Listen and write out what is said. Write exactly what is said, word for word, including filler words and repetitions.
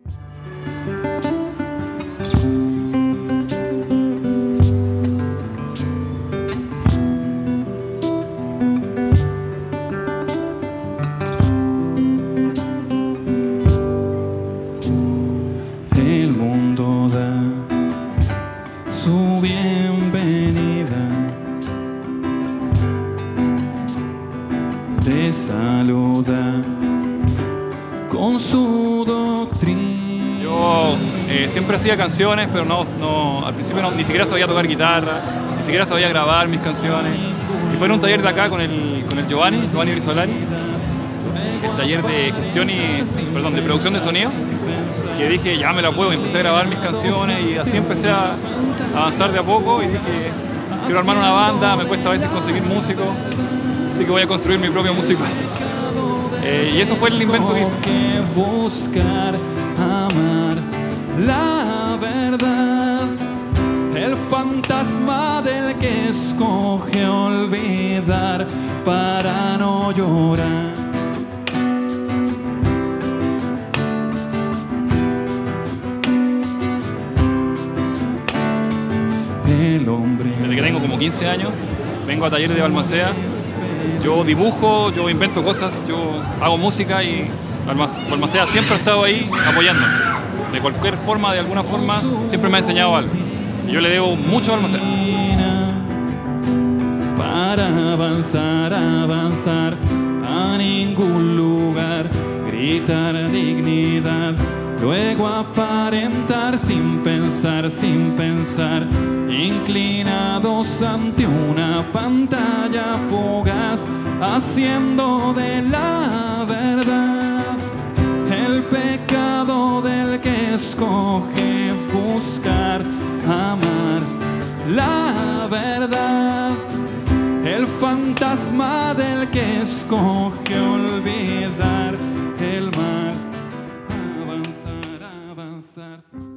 El mundo da su bienvenida, te saluda con su doctrina. Yo eh, siempre hacía canciones, pero no, no, al principio no, ni siquiera sabía tocar guitarra, ni siquiera sabía grabar mis canciones. Y fue en un taller de acá con el, con el Giovanni, Giovanni Brisolari, el taller de gestión y, perdón, de producción de sonido, que dije, ya me la puedo, y empecé a grabar mis canciones y así empecé a avanzar de a poco y dije, quiero armar una banda, me cuesta a veces conseguir músicos, así que voy a construir mi propio músico. Eh, y eso fue el invento que hice. Que buscar, amar la verdad, el fantasma del que escoge olvidar para no llorar. El hombre. Desde que tengo como quince años, vengo a talleres de Balmaceda. Yo dibujo, yo invento cosas, yo hago música y Balmaceda siempre ha estado ahí apoyándome. De cualquier forma, de alguna forma, siempre me ha enseñado algo. Y yo le debo mucho a Balmaceda. Para avanzar, avanzar a ningún lugar, gritar dignidad, luego aparentar sin pensar, sin pensar, inclinados ante una pantalla fugaz, haciendo de la verdad el pecado del que escoge buscar, amar la verdad, el fantasma del que escoge olvidar el mal, avanzar, avanzar.